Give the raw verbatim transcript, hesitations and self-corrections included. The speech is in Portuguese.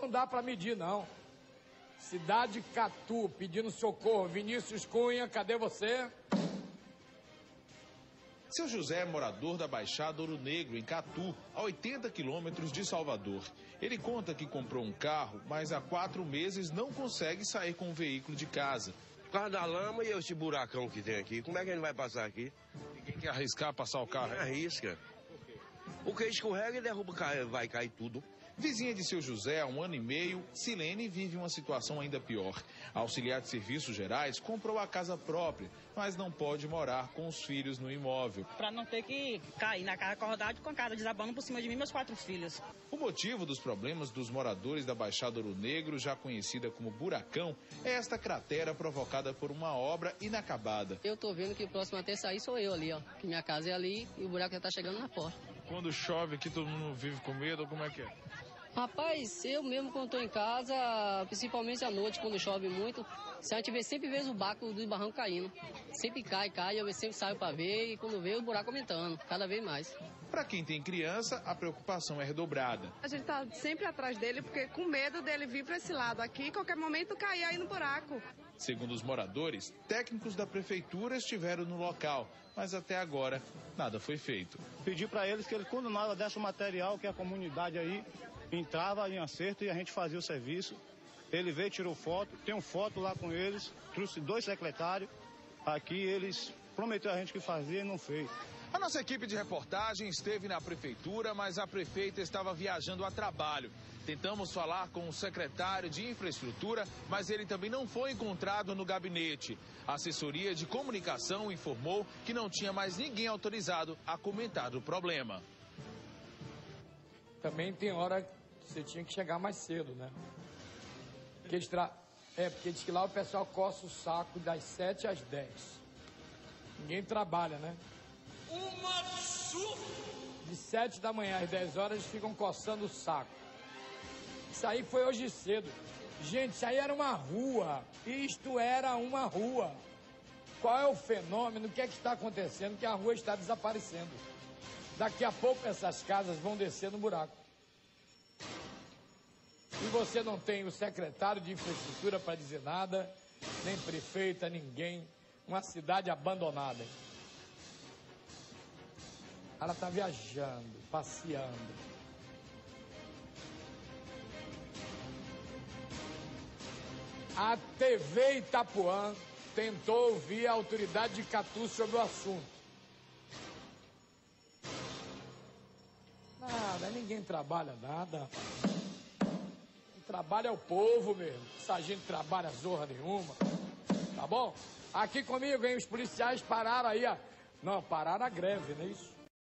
não dá para medir, não. Cidade Catu, pedindo socorro. Vinícius Cunha, cadê você? Seu José é morador da Baixada Ouro Negro, em Catu, a oitenta quilômetros de Salvador. Ele conta que comprou um carro, mas há quatro meses não consegue sair com o veículo de casa. Por causa da lama e esse buracão que tem aqui, como é que ele vai passar aqui? Ninguém quer arriscar passar o carro? Não arrisca. Porque escorrega e derruba, vai cair tudo. Vizinha de seu José há um ano e meio, Silene vive uma situação ainda pior. A auxiliar de serviços gerais comprou a casa própria, mas não pode morar com os filhos no imóvel. Para não ter que cair na casa acordada com a casa desabando por cima de mim e meus quatro filhos. O motivo dos problemas dos moradores da Baixada Ouro Negro, já conhecida como Buracão, é esta cratera provocada por uma obra inacabada. Eu tô vendo que o próximo a ter sair sou eu ali, ó. Que minha casa é ali e o buraco já tá chegando na porta. Quando chove aqui, todo mundo vive com medo, ou como é que é? Rapaz, eu mesmo quando estou em casa, principalmente à noite, quando chove muito, a gente vê, sempre vê o barco do barranco caindo. Sempre cai, cai, eu sempre saio para ver e quando vê o buraco aumentando, cada vez mais. Para quem tem criança, a preocupação é redobrada. A gente está sempre atrás dele, porque com medo dele vir para esse lado aqui, qualquer momento cair aí no buraco. Segundo os moradores, técnicos da prefeitura estiveram no local, mas até agora nada foi feito. Pedi para eles que eles, quando nada desse o material, que a comunidade aí entrava em acerto e a gente fazia o serviço. Ele veio, tirou foto, tem uma foto lá com eles, trouxe dois secretários. Aqui eles prometeram a gente que fazia e não fez. A nossa equipe de reportagem esteve na prefeitura, mas a prefeita estava viajando a trabalho. Tentamos falar com o secretário de infraestrutura, mas ele também não foi encontrado no gabinete. A assessoria de comunicação informou que não tinha mais ninguém autorizado a comentar do problema. Também tem hora que você tinha que chegar mais cedo, né? Porque tra... É, porque diz que lá o pessoal coça o saco das sete às dez. Ninguém trabalha, né? Uma De sete da manhã às dez horas eles ficam coçando o saco. Isso aí foi hoje cedo. Gente, isso aí era uma rua. Isto era uma rua. Qual é o fenômeno? O que é que está acontecendo? Que a rua está desaparecendo. Daqui a pouco essas casas vão descer no buraco. E você não tem o secretário de infraestrutura para dizer nada, nem prefeita, ninguém. Uma cidade abandonada. Ela está viajando, passeando. A T V Itapuã tentou ouvir a autoridade de Catu sobre o assunto. Nada, ninguém trabalha nada. Quem trabalha é o povo mesmo. Essa gente trabalha zorra nenhuma. Tá bom? Aqui comigo, hein? Os policiais pararam aí, ó. Não, pararam a greve, não é isso?